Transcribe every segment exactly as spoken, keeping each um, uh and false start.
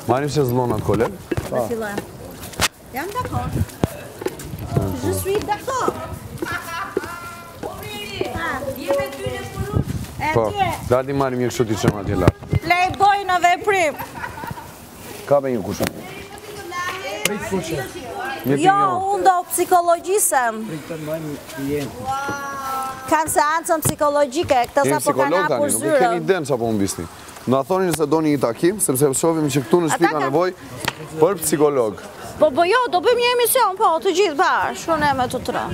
Marim që zlonat, koleg? Me fillojmë. Jam dakord. Je suis d'accord. Jeme ty në punush? Po, dati marim një kështu t'i qëma t'je lartë. Playboy në veprim. Ka me një kushë. Prit kushë. Jo, unë do psikologjisem. Prit të mëjmë klientë. Kanë seancën psikologjike, këta sa po kanë hapur Nuk keni zyrën. den që po më bisni. Na thoni nëse do një takim, sepse shohim që këtu në shtëpi ka nevojë për psikolog. Po po jo, do bëjmë një emision, po, të gjithë bashkë, unë e me të tre.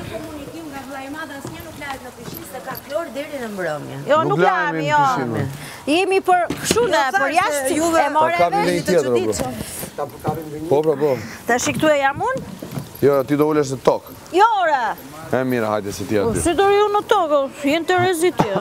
Jo, nuk lajmi, jo. Jemi për këshune, për jashtë juve. E more vesh të çuditshëm. Po, pra, po. Tash këtu e jam unë? Jo, ti do ulesh në tokë. Jo, ore. E mira, hajde se ti aty. Si do ju në tokë, jenë të rezitje.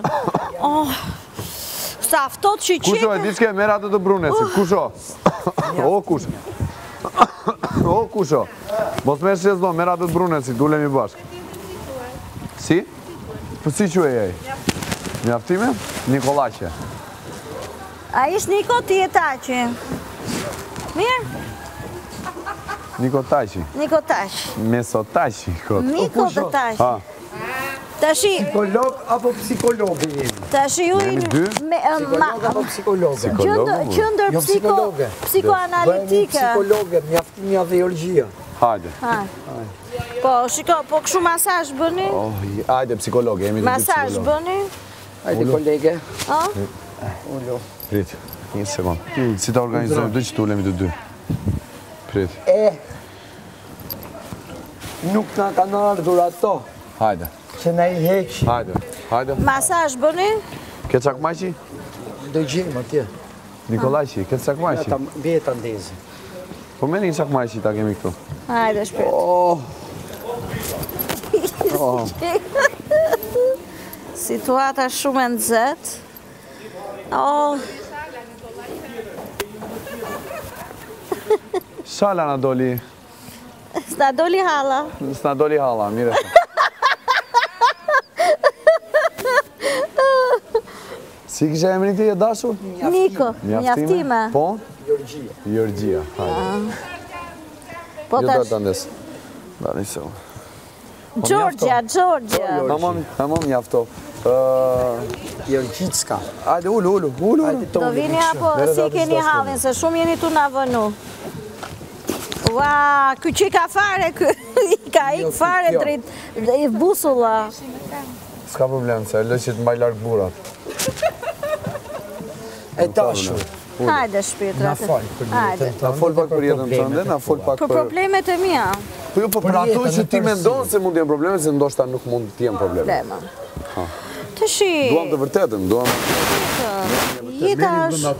Sa aftot që i qikë. Kusho, e diçke, merë atë të brunesi. Kusho. O, kusho. O, kusho. Mos me shqes do, merë atë të brunesi, dulemi bashkë. Si? Për si që e jej? Mjaftime? Nikolache. A ish Niko, ti e Taci. Mirë? Niko Taci. Niko Taci. Meso Taci. Niko dhe Taci. Tashi... Psikolog apo psikologi jemi? Tashi ju Jemi dy? Psikolog apo psikologe? Qëndër psikoanalitike. Psikologe, mjaftimja dhe biologjia. Hajde. Po, shiko, po këshu masazh bëni? Hajde, psikologe, jemi të dy psikologe. Masazh bëni? Hajde, kolege. Ullo. Prit, një sekund. Si ta organizojmë dy që të ulemi të dy? Prit. E, nuk na kanë ardhur ato. Hajde. Që na i heqi. Hajde, hajde. Masazh bëni? Ke çakmaqi? Do gjemë atje. Nikolaqi, ke çakmaqi? Bje ta ndezi. Po me një çakmaqi ta kemi këtu. Hajde, shpirt. Situata shumë e nxehtë. Oh. Shala na doli. S'na doli halla. S'na doli halla, mire. Si kishe emrin ti e dashur? Niko, mjaftime. Po? Jorgjia. Jorgjia, hajde. Po Jo tash. da të ndes. Da një sekund. Gjorgja, Gjorgja. Tamam, mjafto. Jorgjicka. Hajde, ullu, ullu, ullu. Do vini apo si keni hallin, se shumë jeni tu na vënu. Ua, ky që ka fare, ky ka ik fare drejt busulla. S'ka problem, se lë që të mbaj larkë burat. E dashur. Hajde, shpirtrat. Na fol për jetën. Na fol pak për jetën tënde, na fol pak për problemet e mia. Po jo, po për ato që ti mendon se mund të jenë probleme, se ndoshta nuk mund të jenë probleme. Problema. Tashi. Duam të vërtetën, duam. Jeta është. Duam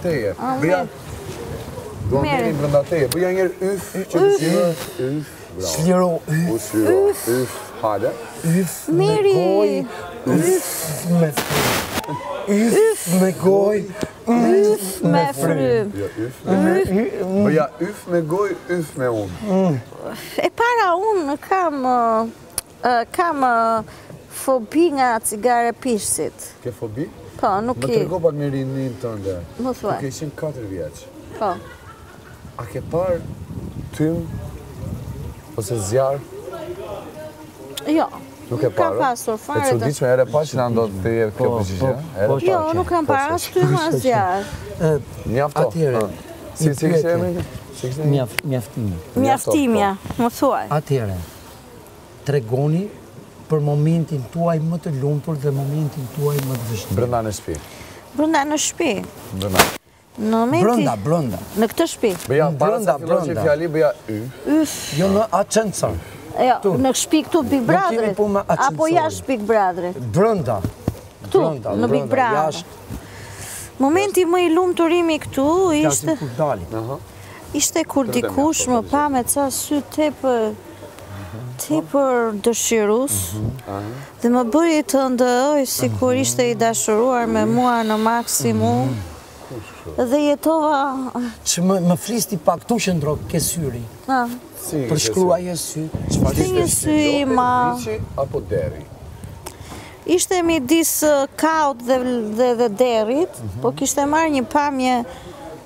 të jeni brenda teje. Bëja një yf që të shihë. Yf. Sliro. Yf. Yf. Hajde. Yf. Miri. Yf me Yf me goj. Yf me frym. Bëja yf me goj, yf me unë. E para unë kam kam fobi nga cigare pishësit. Ke fobi? Po, nuk Më i. tërgo pak në rinin tënde. Më thuaj. Ke qenë katër vjeç. Po. A ke parë tym ose zjarë? Jo. Nuk e Kam parë? pasur E fare. çuditshme, ere pa që na ndodh të jetë kjo përgjigje? Jo, nuk kam parë as tym as zjarë. Mjafto. Atjere. Si si kishte emrin? Si kishte emrin? Mjaftimi. Mjaftimja, më thuaj. Atjere, tregoni për momentin tuaj më të lumtur dhe momentin tuaj më të vështirë. Brenda në shtëpi. Brenda në shtëpi. Brenda. Në momenti. Brenda, brenda. Në këtë shtëpi. Bëja para Brenda, se fillon që brenda. fjali bëja y. Yf. Jo në ascensor. Jo, në shtëpi këtu Big kemi Brotherit. punë me Apo ascensorin. jashtë Big Brotherit. Brenda. Këtu, Brenda, në Big brenda, Brother. jashtë. Momenti më i lumturimi këtu ishte Ishte kur dali. ishte kur dikush më pa me ca sy tepër tepër dëshirus dhe më bëri të ndëroj si kur ishte i dashuruar me mua në maksimum dhe jetova. Që më, më flisti pak, tu qëndro ke syri. Ah, Për shkruaje sy. ishte një sy i ma. Apo deri? Ishte midis kaut dhe, dhe, dhe derit, po kishte marrë një pamje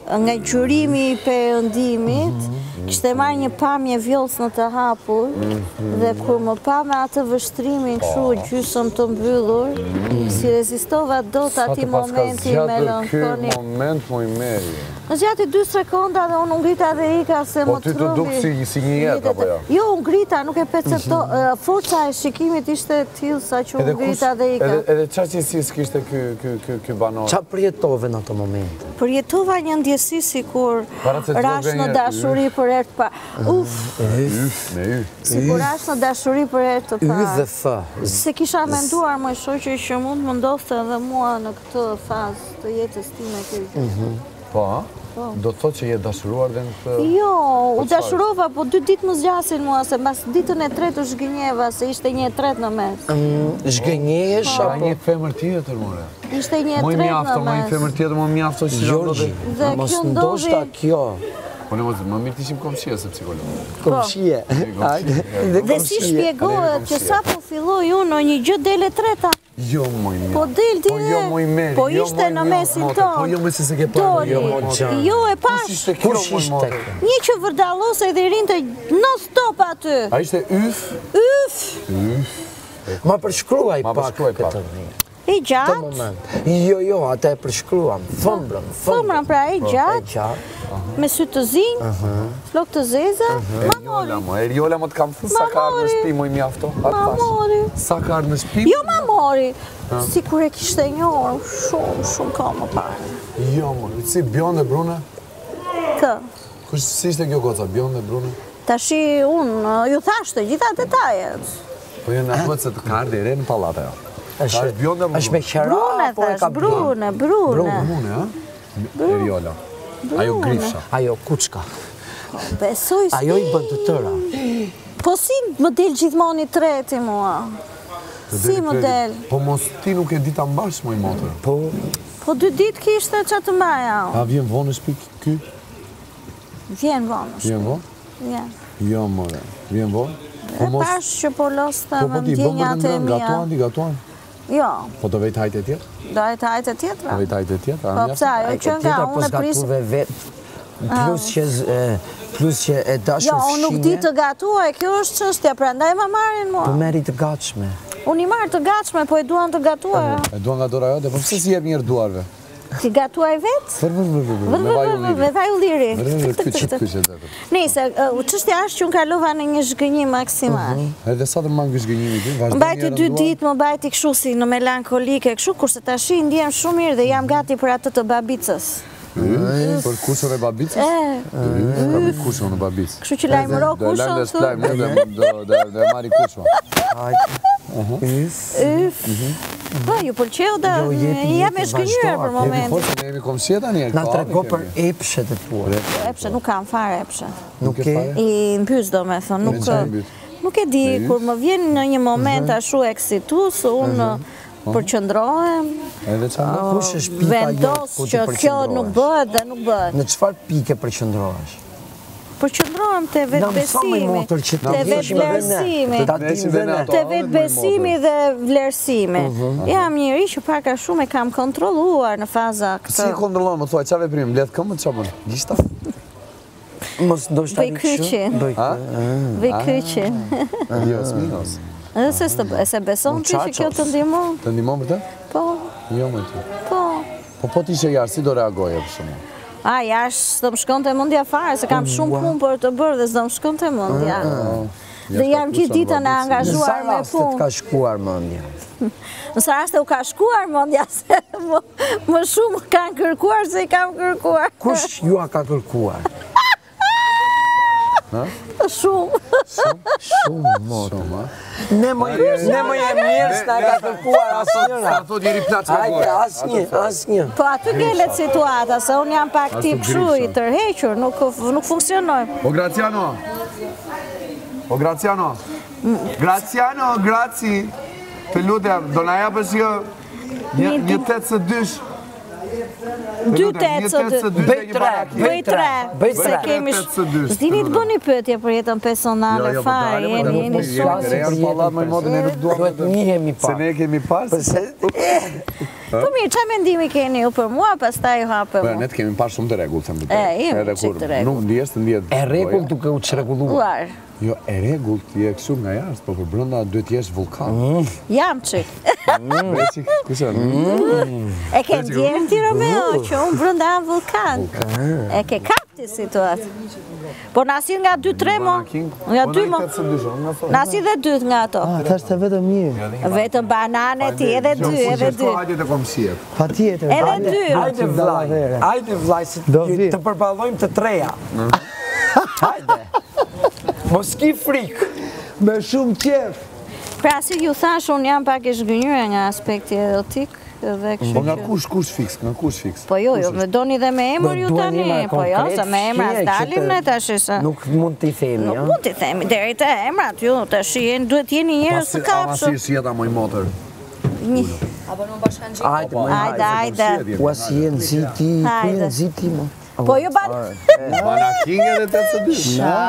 nga gjurimi i perëndimit, kishte marrë një pamje vjollës në të hapur, dhe kur më pa me atë vështrimin kështu gjysëm të mbyllur, si rezistova dot ati momenti melankolik. Ky moment më i meri. Në gjatë dy sekonda dhe unë ngrita dhe ika se më Po ty të duk si një jetë, apo jo? Jo, unë ngrita, nuk e percepto, forca e shikimit ishte tillë sa që unë ngrita dhe ika. Edhe qa qësis kishte ky banor? Qa përjetove në ato momente? Përjetova një ndjesi si kur rash në dashuri për herë të parë. Uf, me y. si kur rash në dashuri për herë të parë. Y dhe fë. Se kisha menduar më shoqë që mund më ndodhte edhe mua në këtë fazë të jetës time kjo gjë. Po, ha? Do të thotë që je dashuruar dhe në këtë... Jo, u dashurova, po dy ditë më zgjasin mua, se mbas ditën e tretë u zhgënjeva, se ishte një e tretë në mes. Zhgënjesh Ka apo... një femër tjetër, more. Ishte një e Moj tretë mjafto, në më një mes. femër tjetër, më mjafto që Gjorgji, Dhe mos kjo ndoshta ndodhi- kjo. Po në më mirë t'ishim komshie se psikolog. Komshie. Dhe si shpjegohet që sa po filloj unë në një gjë dele treta. Jo, moj mjafto. Po del Po jo, moj dire, meri. po jo, ishte moj në mjafto, mesin motor. tonë. Po jo, më si se ke parë. Doli, Jo, moj mjafto. jo e Kush pash. ishte kjo, Kush moj ishte motor? kjo? Një që vërdalose dhe rinte non stop aty. A ishte yf? Yf, Ma përshkruaj Ma pak përshkruaj pak. këtë vend. i Këtë gjatë, moment. Jo, jo, ata e përshkruam. Fëmbrën, fëmra pra i E gjatë, gjatë. me sy të zinj, flok të zeza, ma mori. Eriola, mo. Eriola më të kam thënë sa ka ardhë në mori. shtëpi, moj mjafto. Ma mori. Sa ka ardhë në shtëpi? Jo ma mori, si kur e kishte njohur, shumë, shumë ka më parë. Jo, mo. Si Bjonde Brune? Kë, Kush si ishte kjo goca, Bjonde Brune? tashi unë ju thashtë gjitha detajet. Po jo në atë se të ka ardhë i re në pallate, jo. Është është Bjonde është me qera Brune apo e thash, ka Brune, Brune. Brune, ha? Eriola. Ajo grifsha. Ajo kuçka. Besoj si. Ajo i bën të tëra. Po si më del gjithmoni treti mua? Si më del? Po mos ti nuk e di ta mbash, moj motor. Po, Po dy ditë kishte që të mbaja. A vjen vonë në shtëpi ky? Vjen vonë. Vjen vonë? Vjen. Jo, more. Vjen vonë? E pash që po loste Po me po ti, bëm ndjenjat bërë e në mija. gatuan, ti gatuan. Jo, Po do vejt hajte tjetë? do e të hajtë tjetra. Do vejt hajte tjetë? Po pse, ajo që nga tjetra po unë e prisë. zgatuve vetë. Plus që e, plus që e dashur Jo, unë nuk di të gatuaj, kjo është çështja, prandaj ma marrin Po mua. meri të gatshme. Unë i marr të gatshme, po e duan të gatuaja. E duan nga dora jote, po pse si jep njërë duarve? Ti gatuaj vetë? Vër, vër, vër, vër, vër, me vaj u Me liri. vaj u liri. Vër, vër, vër, kyçet, kyçet, vër. Nese, çështja është që unë kalova në një zhgënjim maksimal. Edhe sa të mangë zhgënjimi ti, vazhdo Mbajti dy ditë, më bajti kështu si në melankolike, kështu, kurse tash i ndjem shumë mirë dhe jam gati për atë të babicës. Për kushën e babicës? E, Ka për kushën e babicës. kështu që lajmëro Do e lajmë kushën dhe shplajmë, ne dhe- do- do- do e marri kushën. Yf. Yf. Po, ju pëlqeu da, Jo, jepi, jam e jepi, zhgënjur vazhdo, për jemi moment. Po, se ne jemi komshie tani e Na ka, trego ne për kemi. epshet e tua. Epshe, nuk kam fare epshe. Nuk e e fare? I mbys do me thonë, nuk, çfarë mbys? nuk e di, Me kur më vjen në një moment ashtu eksitus, unë përqëndrohem, Edhe qa më? Kush është pika jote vendos ku ti që kjo nuk përqendrohesh? bëhet dhe nuk bëhet. Në çfarë pike përqendrohesh? Përqëndrohem të vetë Na mësoni besimi, motor që të vetë vlerësimi. Të ta Ne ishim dim dhe dhe ne ne. ato. Të vetë besimi dhe vlerësimi. Jam njëri që paka shumë e kam kontrolluar në faza Si këtë. e kontrollon, më thuaj, qa veprim, mbledh këmbët, qa bën? Gishta? Mos ndoshta Bëj kryqin. Bëj Ha? Vej kryqin. Jo, s'minos. Edhe se s'të e se beson ti që kjo të ndihmon? Të ndihmon për të? Po, Jo, më ty. po. Po po ti që jarë, si do reagoje për shumë? A, jashtë s'do më shkonte mendja fare, se kam shumë punë për të bërë dhe s'do më shkonte mendja. Dhe jam gjithë ditën e Në sa angazhuar me raste të punë. ka shkuar mendja? Në sa raste u ka shkuar mendja, se më, më shumë kanë kërkuar se i kam kërkuar. Kush ju a ka kërkuar? Shumë. Shumë mot. Shumë, ha? Ne më ne më jemi mirë s'na ka kërkuar asnjëra. Sa thot njeri plaç ka Hajde, gojë. asnjë, asnjë. Po aty ngelet situata, se unë jam pak tip kështu i tërhequr, nuk, nuk funksionoj. O Graziano! O Graziano! Graziano, grazi! Të lutem, do na japësh një një një tetë së dysh. Dy tetë së dy. Bëj tre, Bëj tre, bëj se tre. kemi Tetë së dysh. s'dini të bëni pyetje për jetën personale Jo, jo, po fare, dalë, jeni po jeni dalë, shumë. jemi re, janë pallat më i modë, ne nuk duam. Duhet njihemi Se pak. ne kemi pas. Se Po mirë, çfarë mendimi keni ju për mua, pastaj ju hapë Po mua. ne të kemi parë shumë të rregullt them të E, jemi Edhe çik kur të rregullt. nuk ndihesh të ndihet. E rregull duke u çrregulluar. Uar, Jo, e rregullt je kështu nga jashtë, po për brenda duhet jesh vulkan. jam çik. Beci, kushon? E ke ndjerë ti Romeo që unë brenda jam vulkan. E ke kapti situatë. Po nasin nga dy tre mo. Nga dy mo. Nasi dhe dy nga ato. Ah, tash të vetëm një. Vetëm banane ti, edhe dy, edhe dy. Hajde të komshiet. Patjetër. Edhe dy. Hajde vlaj, hajde vlaj, se Do vi. të përballojmë të treja. Hajde. Mos ki frikë. Me shumë qef. Pra si ju thash, unë jam pak e zhgënjyre nga aspekti erotik dhe kështu Po nga që... kush kush fiks, nga kush fiks? Po jo, jo, me doni dhe me emër ju duhen tani, emra po jo, konkret, se me emra shije që s'dalim të- ne tash se... Nuk mund t'i themi, Nuk ja? mund t'i themi, deri te emrat ju, tash jeni, duhet jeni njerëz të kapshëm. si jeta moj motër. Hajde, më Hajde, hajde. Ua si jenë ziti, ku Hajde. jenë ziti, mo? Po ju ban... Bana king edhe të të dy.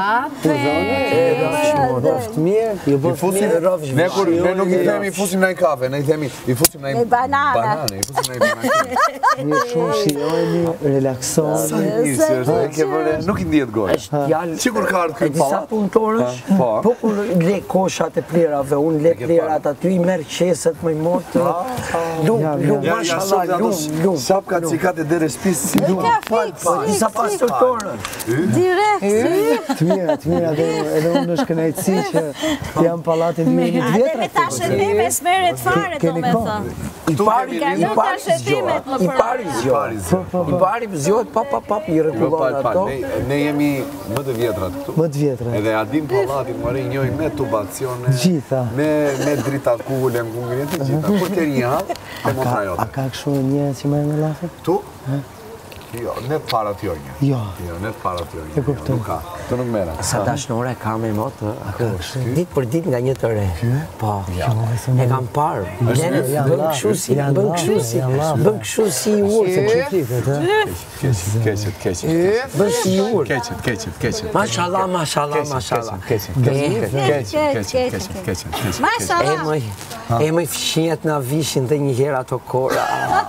Roftë mirë, ju bëftë fusim- mirë, roftë Ne kur ne nuk i themi i fusim në kafe, ne i themi i fusim në Në banana. banane, i fusim në banane. Një shumë shijoni, relaksoni. Seriozisht, e ke vëre, nuk i ndihet goja. është djalë. Sikur ka ardhur E ky disa pallat. punëtorësh, Po. po kur le koshat e plerave, unë le ke plerat aty, i merë qeset më i motë, lum, lum, Ja, ja, mashallah, lum, lum. Sapka cikat e dere shtëpisë si lum. Disa pastortorën. Direkt, si... Të mira, të mira, edhe, edhe unë është kënaqësi që jam pallatin një një të Ate me vjetra. tash e theme smeret fare, do Keni me kohë? thënë. I pari, Ka i lënë pari tash e thimet më I për... pari zgjohet. I pari zgjohet, pap, pap, pap, i Jo, rregullon pal, pal, ato. ne, ne jemi më të vjetrat këtu. Më të vjetra. Edhe Adin Pallatin mori njoj me tubacione, Gjitha. me, me drita kule, më kungrin të gjitha. Kur të një hap, e mo tra A jote. ka kështu njerëz që marrin me lafe? Tu? Jo, ne të para t'jo një. Jo. Jo, ne të para t'jo një. E kuptoj. Nuk ka. Të nuk mera. Sa dashnore kam e motë, ditë për ditë nga një të re. Po, e kam parë. Nene, bën kështu si, bën kështu si, bën kështu si i urë. Keqet, keqet, keqet. Bën si i urë. Keqet, keqet, keqet. Mashallah, mashallah, mashallah. Keqet, E, keqet, keqet, keq, keqet, keq, keqet, keqet, keqet. E Mashallah. mëj, e mëj fshinjet nga vishin dhe një herë ato kora.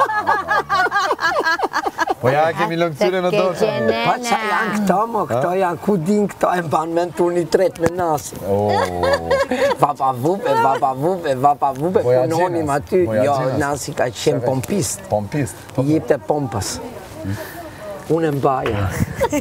Po ja kemi lënë këtyre në dorë. Pa qa janë këto, mo, këto janë, ku din këto e mban me në turni tret me nasë. Vapa vupe, vapa vupe, vapa vupe, Po ja punonim gjenas, aty, po ja jo, gjenas. nasi ka qenë pompist, Pompist. jipte pompas. Unë e mbaja.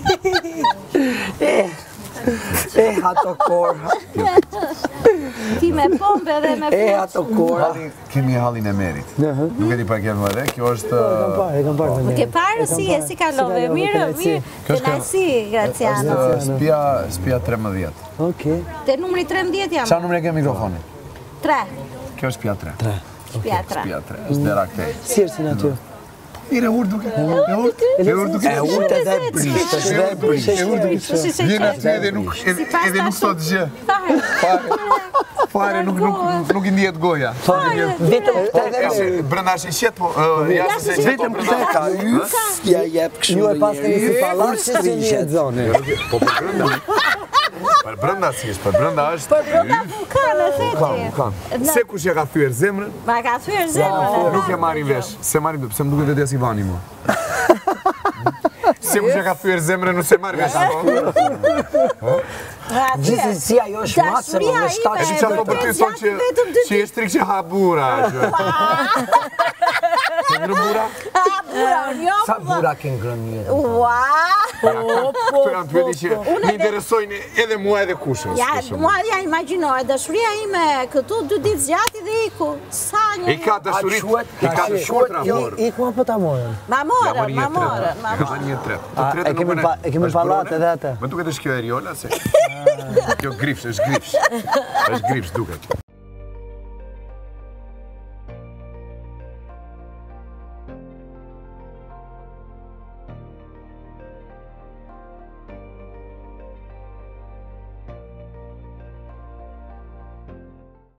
E, e, ato korë, Ti me pompe dhe me e, fleq. ato korë. Halli, kemi hallin e merit. Nuk e di pa kemi vëre, kjo është... E kam parë, e kam parë. me Ke njerë. parë si e si kalove, kalove, mirë, kënaqësi. mirë, kënaqësi, Graciano. është spia, spia tremëdhjetë. Okej. Te numri tremdhjetë jam, Qa numre ke mikrofonit? tre, Kjo është spia tre. shpja tre. Spia tre, është dera këtej. Si është si aty? Mire ur duke, e ur, e ur duke. E urte dhe brisht, është dhe brisht. E ur duke. Si se Vjen qe. aty edhe nuk, edhe, edhe nuk thot gjë. Fare. Fare, fare, nuk, nuk, nuk i ndihet goja. Vetëm Po, e se, brenda është i qetë, po, ë, jashtë se qetë, po, brenda ka yf, ja jep kështu. Ju e pas keni si pallat, si si një zone. Po, për brenda. Për brenda si është, për brenda është... Për brenda vulkane, theti. Kam. Se kush ja ka thyer zemrën, Ma ka thyer zemrën. nuk e marrin vesh. Se marrin, pse më duket vetë si vani mua. Se kush ja ka thyer zemrën, nuk se marrin vesh. Gjithë si ajo është matëse më me shtatë E di qa po për ty thonë që, që je strik që ha bura. që. Ke ngrë bura? A, bura, jo, Sa bura ke ngrënë jetë? Ua! Këto janë pyetje që më interesojnë edhe mua edhe kushës. Ja, për shembull. mua ja imagjinoj, dashuria ime këtu dy ditë zgjati dhe iku. Sa një... I ka dashurit, i ka dashurit rapor. Iku apo ta morën? Ma morën, ma morën, ma Ka morën. një tret. A, e kemi pa- e kemi pallat edhe atë? Më duket është kjo Eriola se kjo grifsh, është grifsh. Është grifsh duket.